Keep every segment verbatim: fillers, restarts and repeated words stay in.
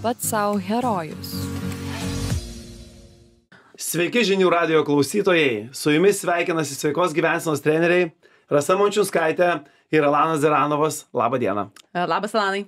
pats savo herojus. Sveiki žinių radijo klausytojai. Su jumis sveikinasi sveikos gyvensenos treneriai Rasa Mončiunskaitė ir Alanas Zeranovas. Labą dieną. Labas, Alanai.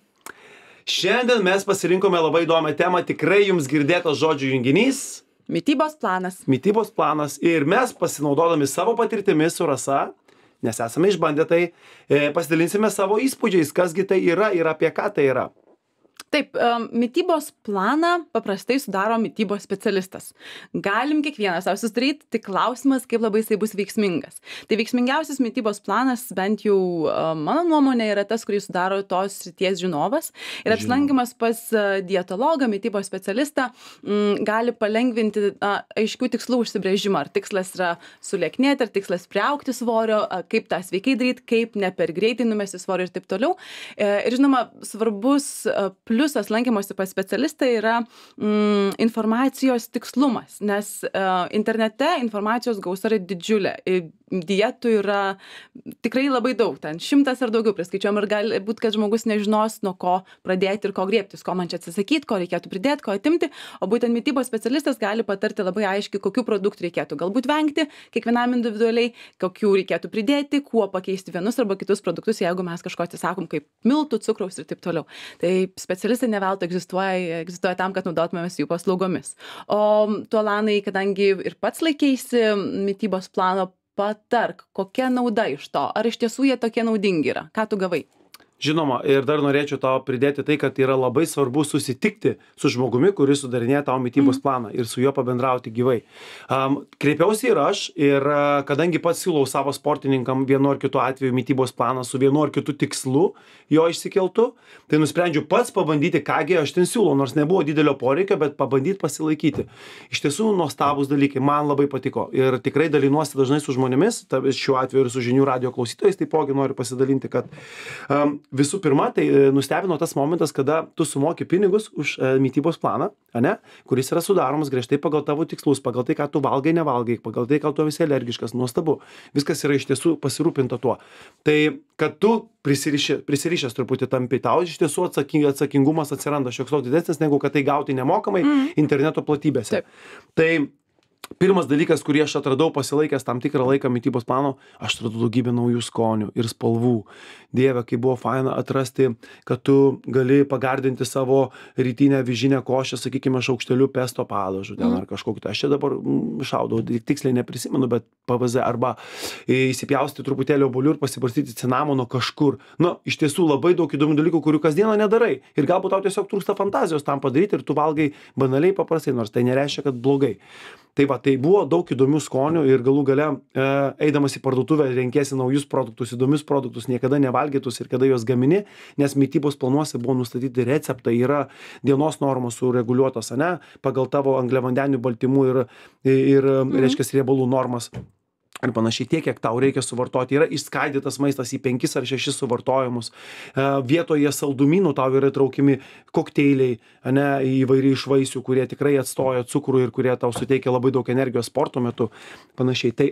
Šiandien mes pasirinkome labai įdomią temą, tikrai jums girdėtas žodžių junginys. Mitybos planas. Mitybos planas. Ir mes pasinaudodami savo patirtimis su Rasa, nes esame išbandę tai, pasidalinsime savo įspūdžiais, kasgi tai yra ir apie ką tai yra. Taip, mitybos planą paprastai sudaro mitybos specialistas. Galim kiekvienas savo susidaryti, tik klausimas, kaip labai jisai bus veiksmingas. Tai veiksmingiausias mitybos planas, bent jau mano nuomonė, yra tas, kurį sudaro tos srities žinovas. Ir apsilankymas pas dietologą, mitybos specialistą m, gali palengvinti a, aiškių tikslų užsibrėžimą. Ar tikslas yra sulieknėti, ar tikslas priaugti svorio, a, kaip tą sveikai daryti, kaip ne per greitai numesti svorio ir taip toliau. E, ir žinoma, svarbus a, pliusas lankymosi pas specialistą yra mm, informacijos tikslumas, nes uh, internete informacijos gausa yra didžiulė. Dietų yra tikrai labai daug, ten šimtas ar daugiau priskaičiuojam ir gali būti, kad žmogus nežinos, nuo ko pradėti ir ko griebtis, ko man čia atsisakyti, ko reikėtų pridėti, ko atimti, o būtent mitybos specialistas gali patarti labai aiškiai, kokių produktų reikėtų galbūt vengti, kiekvienam individualiai, kokių reikėtų pridėti, kuo pakeisti vienus arba kitus produktus, jeigu mes kažko atsisakom, kaip miltų, cukraus ir taip toliau. Tai specialistai ne veltui egzistuoja, egzistuoja tam, kad naudotumėmės jų paslaugomis. O tu, Alanai, kadangi ir pats laikeisi mitybos plano, patark, kokia nauda iš to? Ar iš tiesų jie tokie naudingi yra? Ką tu gavai? Žinoma, ir dar norėčiau tau pridėti tai, kad yra labai svarbu susitikti su žmogumi, kuris sudarinėja tavo mitybos mm. planą ir su juo pabendrauti gyvai. Um, kreipiausi ir aš, ir uh, kadangi pats siūlau savo sportininkam vienu ar kitu atveju mitybos planą su vienu ar kitu tikslu jo išsikeltu, tai nusprendžiau pats pabandyti, kągi aš ten siūlau, nors nebuvo didelio poreikio, bet pabandyti pasilaikyti. Iš tiesų nuostabūs dalykai, man labai patiko ir tikrai dalinuosi dažnai su žmonėmis, šiuo atveju ir su žinių radijo klausytojais, taipogi noriu pasidalinti, kad um, visų pirma, tai nustebino tas momentas, kada tu sumoki pinigus už e, mitybos planą, ane, kuris yra sudaromas griežtai pagal tavo tikslus, pagal tai, ką tu valgai, nevalgai, pagal tai, ką tu esi alergiškas, nuostabu. Viskas yra iš tiesų pasirūpinta tuo. Tai, kad tu prisiriši, prisirišęs truputį tampi, tau iš tiesų atsaking, atsakingumas atsiranda šioks toks didesnis, negu kad tai gauti nemokamai mm. interneto platybėse. Taip. Tai pirmas dalykas, kurį aš atradau pasilaikęs tam tikrą laiką mitybos plano, aš atradau daugybę naujų skonių ir spalvų. Dieve, kaip buvo faina atrasti, kad tu gali pagardinti savo rytinę vyžinę košę, sakykime, šaukšteliu pesto padažu, ten ar kažkokį. Aš čia dabar šaudau, tiksliai neprisimenu, bet P V Z arba įsipjausti truputėlį obuolių ir pasibarstyti cinamono kažkur. Nu, iš tiesų labai daug įdomių dalykų, kurių kasdieną nedarai. Ir galbūt tau tiesiog trūksta fantazijos tam padaryti ir tu valgai banaliai paprastai, nors tai nereiškia, kad blogai. Tai va, tai buvo daug įdomių skonių ir galų gale e, eidamas į parduotuvę renkiesi naujus produktus, įdomius produktus, niekada nevalgytus ir kada juos gamini, nes mitybos planuose buvo nustatyti receptai, yra dienos normos sureguliuotos, ane, pagal tavo angliavandenių baltymų ir, ir mm. reiškia, riebalų normas. Ir panašiai tiek, kiek tau reikia suvartoti. Yra išskaidytas maistas į penkis ar šešis suvartojimus. E, vietoje saldumynų tau yra traukiami kokteiliai, ane, įvairiai iš vaisių, kurie tikrai atstoja cukrų ir kurie tau suteikia labai daug energijos sporto metu. Panašiai. Tai,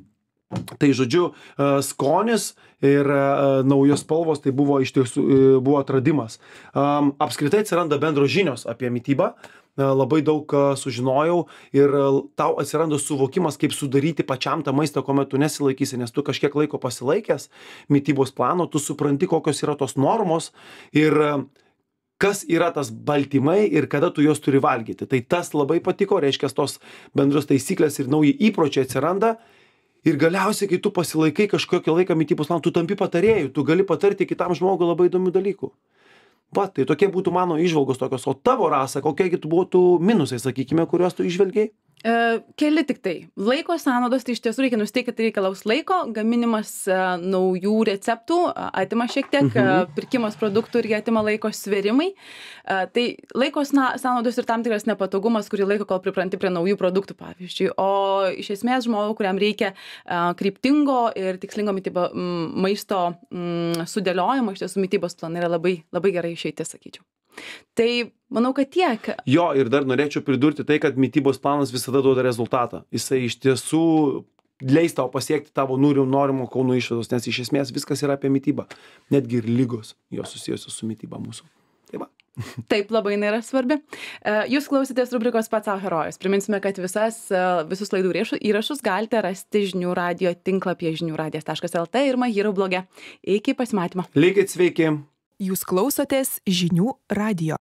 tai žodžiu, e, skonis ir e, naujos spalvos tai buvo iš tiesų e, buvo atradimas. E, apskritai atsiranda bendros žinios apie mitybą. Labai daug sužinojau ir tau atsiranda suvokimas, kaip sudaryti pačiam tą maistą, kuomet tu nesilaikysi, nes tu kažkiek laiko pasilaikęs mitybos plano, tu supranti, kokios yra tos normos ir kas yra tas baltymai ir kada tu juos turi valgyti. Tai tas labai patiko, reiškia, tos bendros taisyklės ir nauji įpročiai atsiranda. Ir galiausiai, kai tu pasilaikai kažkokį laiką mitybos planą, tu tampi patarėjų, tu gali patarti kitam žmogui labai įdomių dalykų. Va, tai tokie būtų mano įžvalgos tokios. O tavo, Rasa, kokie būtų minusai, sakykime, kuriuos tu įžvelgiai? E, keli tik tai. Laiko sąnaudos, tai iš tiesų reikia nusteikti, kad tai reikalaus laiko, gaminimas e, naujų receptų a, atima šiek tiek, mhm. e, pirkimas produktų irgi atima laiko sverimai. E, tai laiko sąnaudos ir tam tikras nepatogumas, kurį laiko, kol pripranti prie naujų produktų, pavyzdžiui. O iš esmės žmogų, kuriam reikia e, kryptingo ir tikslingo mitybo, m, maisto m, sudėliojimo, iš tiesų mitybos planai yra labai, labai gerai išeitis, sakyčiau. Tai manau, kad tiek. Jo, ir dar norėčiau pridurti tai, kad mitybos planas visada duoda rezultatą. Jisai iš tiesų leis tau pasiekti tavo norimų kaunų išvados, nes iš esmės viskas yra apie mitybą. Netgi ir lygos jos susijusios su mityba mūsų. Tai va. Taip, labai jinai yra svarbi. E, Jūs klausėtės rubrikos Pats savo herojus. Priminsime, kad visas, e, visus laidų įrašus- įrašus galite rasti žinių radio tinklapyje žinių radijas taškas el tė ir Mahiro bloge. Iki pasimatymo. Likit sveiki. Jūs klausotės žinių radijo.